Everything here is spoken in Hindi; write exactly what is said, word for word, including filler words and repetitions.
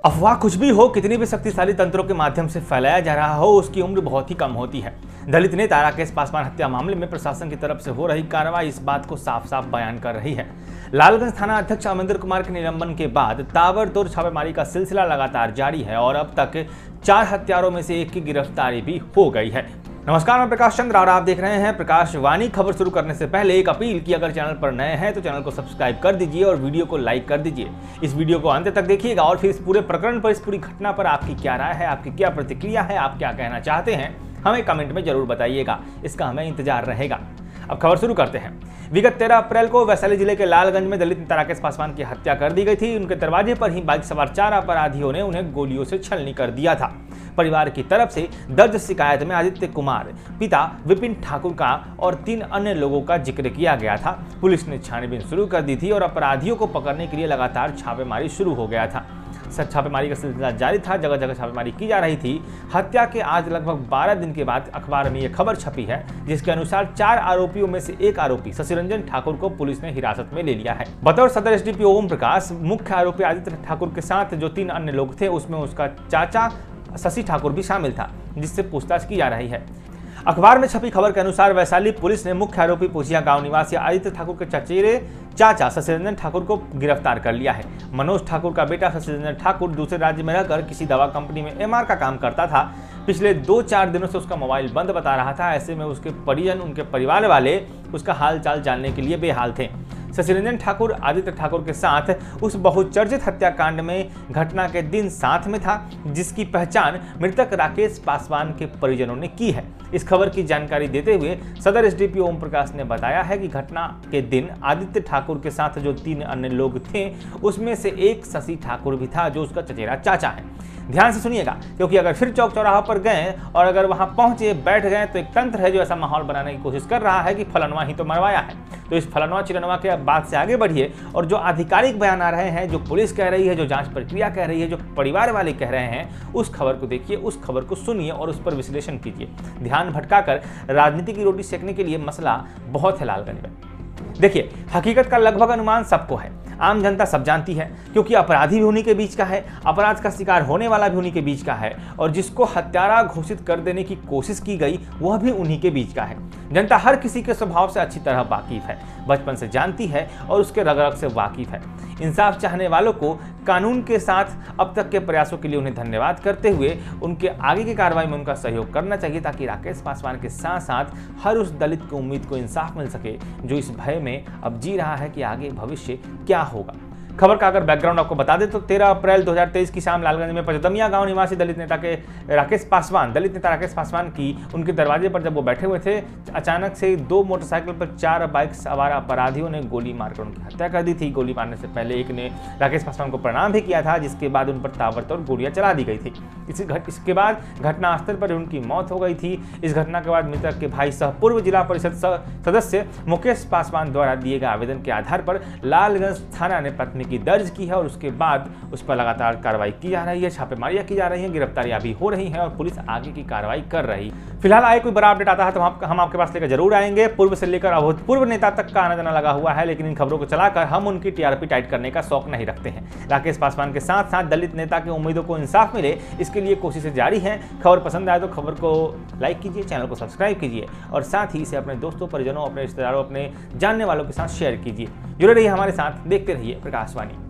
अफवाह कुछ भी हो, कितनी भी शक्तिशाली तंत्रों के माध्यम से फैलाया जा रहा हो, उसकी उम्र बहुत ही कम होती है। दलित नेता राकेश पासवान हत्या मामले में प्रशासन की तरफ से हो रही कार्रवाई इस बात को साफ साफ बयान कर रही है। लालगंज थाना अध्यक्ष अमरिंदर कुमार के निलंबन के बाद ताबड़तोड़ छापेमारी का सिलसिला लगातार जारी है और अब तक चार हत्यारों में से एक की गिरफ्तारी भी हो गई है। नमस्कार, मैं प्रकाश चंद्र और आप देख रहे हैं प्रकाश वाणी। खबर शुरू करने से पहले एक अपील की, अगर चैनल पर नए हैं तो चैनल को सब्सक्राइब कर दीजिए और वीडियो को लाइक कर दीजिए। इस वीडियो को अंत तक देखिएगा और फिर इस पूरे प्रकरण पर, इस पूरी घटना पर आपकी क्या राय है, आपकी क्या प्रतिक्रिया है, आप क्या कहना चाहते हैं, हमें कमेंट में जरूर बताइएगा। इसका हमें इंतजार रहेगा। अब खबर शुरू करते हैं। विगत तेरह अप्रैल को वैशाली जिले के लालगंज में दलित नेता राकेश पासवान की हत्या कर दी गई थी। उनके दरवाजे पर ही बाइक सवार चार अपराधियों ने उन्हें गोलियों से छलनी कर दिया था। परिवार की तरफ से दर्ज शिकायत में आदित्य कुमार, पिता विपिन ठाकुर का और तीन अन्य लोगों का जिक्र किया गया था। पुलिस ने छानबीन शुरू कर दी थी और अपराधियों को पकड़ने के लिए लगातार छापेमारी शुरू हो गया था। सच छापेमारी का सिलसिला जारी था, जगह जगह छापेमारी की जा रही थी। हत्या के आज लगभग बारह दिन के बाद अखबार में यह खबर छपी है, जिसके अनुसार चार आरोपियों में से एक आरोपी शशिरंजन ठाकुर को पुलिस ने हिरासत में ले लिया है। बतौर सदर एसडीपीओ ओम प्रकाश, मुख्य आरोपी आदित्य ठाकुर के साथ जो तीन अन्य लोग थे, उसमें उसका चाचा शशि ठाकुर भी शामिल था, जिससे पूछताछ की जा रही है। अखबार में छपी खबर के अनुसार वैशाली पुलिस ने मुख्य आरोपी पूछिया गांव निवासी आदित्य ठाकुर के चचेरे चाचा शशिरंजन ठाकुर को गिरफ्तार कर लिया है। मनोज ठाकुर का बेटा शशिरंजन ठाकुर दूसरे राज्य में रहकर किसी दवा कंपनी में एमआर का काम करता था। पिछले दो चार दिनों से उसका मोबाइल बंद बता रहा था। ऐसे में उसके परिजन, उनके परिवार वाले उसका हाल चाल जानने के लिए बेहाल थे। शशिरंजन ठाकुर आदित्य ठाकुर के साथ उस बहुचर्चित हत्याकांड में घटना के दिन साथ में था, जिसकी पहचान मृतक राकेश पासवान के परिजनों ने की है। इस खबर की जानकारी देते हुए सदर एसडीपीओ ओम प्रकाश ने बताया है कि घटना के दिन आदित्य ठाकुर के साथ जो तीन अन्य लोग थे, उसमें से एक शशि ठाकुर भी था, जो उसका चचेरा चाचा है। ध्यान से सुनिएगा, क्योंकि अगर फिर चौक चौराहा पर गए और अगर वहां पहुंचे, बैठ गए, तो एक तंत्र है जो ऐसा माहौल बनाने की कोशिश कर रहा है कि फलनवा ही तो मरवाया है। तो इस फलनवा चिरनवा के बात से आगे बढ़िए और जो आधिकारिक बयान आ रहे हैं, जो पुलिस कह रही है, जो जांच प्रक्रिया कह रही है, जो परिवार वाले कह रहे हैं, उस खबर को देखिए, उस खबर को सुनिए और उस पर विश्लेषण कीजिए। ध्यान भटकाकर राजनीति की रोटी सेकने के लिए मसला बहुत है लालगंज में। देखिए, हकीकत का लगभग अनुमान सबको है, आम जनता सब जानती है, क्योंकि अपराधी भी उन्हीं के बीच का है, अपराध का शिकार होने वाला भी उन्हीं के बीच का है और जिसको हत्यारा घोषित कर देने की कोशिश की गई, वह भी उन्हीं के बीच का है। जनता हर किसी के स्वभाव से अच्छी तरह वाकिफ है, बचपन से जानती है और उसके रग रग से वाकिफ है। इंसाफ चाहने वालों को कानून के साथ अब तक के प्रयासों के लिए उन्हें धन्यवाद करते हुए उनके आगे की कार्रवाई में उनका सहयोग करना चाहिए, ताकि राकेश पासवान के साथ साथ हर उस दलित की उम्मीद को इंसाफ मिल सके, जो इस भय में अब जी रहा है कि आगे भविष्य क्या होगा। खबर का अगर बैकग्राउंड आपको बता दें तो तेरह अप्रैल दो हज़ार तेईस की शाम लालगंज में पचदमिया गांव निवासी दलित नेता के राकेश पासवान दलित नेता राकेश पासवान की उनके दरवाजे पर जब वो बैठे हुए थे, अचानक से दो मोटरसाइकिल पर चार बाइक सवार अपराधियों ने गोली मारकर उनकी हत्या कर दी थी। गोली मारने से पहले एक ने राकेश पासवान को प्रणाम भी किया था, जिसके बाद उन पर ताबड़तोड़ गोलियां चला दी गई थी। इस घट इसके बाद घटनास्थल पर उनकी मौत हो गई थी। इस घटना के बाद मृतक के भाई सह पूर्व जिला परिषद सदस्य मुकेश पासवान द्वारा दिए गए आवेदन के आधार पर लालगंज थाना ने प्राथमिकी की दर्ज की है और उसके बाद उस पर लगातार कार्रवाई की जा रही है, छापेमारियां की जा रही हैं, गिरफ्तारियां भी हो रही हैं और पुलिस आगे की कार्रवाई कर रही है। फिलहाल आए कोई बड़ा अपडेट आता है तो हम, हम आपके पास लेकर जरूर आएंगे। पूर्व से लेकर अभूतपूर्व नेता तक का आना जाना लगा हुआ है, लेकिन इन खबरों को चलाकर हम उनकी टीआरपी टाइट करने का शौक नहीं रखते हैं। राकेश पासवान के साथ साथ दलित नेता के उम्मीदों को इंसाफ मिले, इसके लिए कोशिशें जारी हैं। खबर पसंद आए तो खबर को लाइक कीजिए, चैनल को सब्सक्राइब कीजिए और साथ ही इसे अपने दोस्तों, परिजनों, अपने रिश्तेदारों, अपने जानने वालों के साथ शेयर कीजिए। जुड़े रहिए हमारे साथ, देखते रहिए प्रकाशवाणी।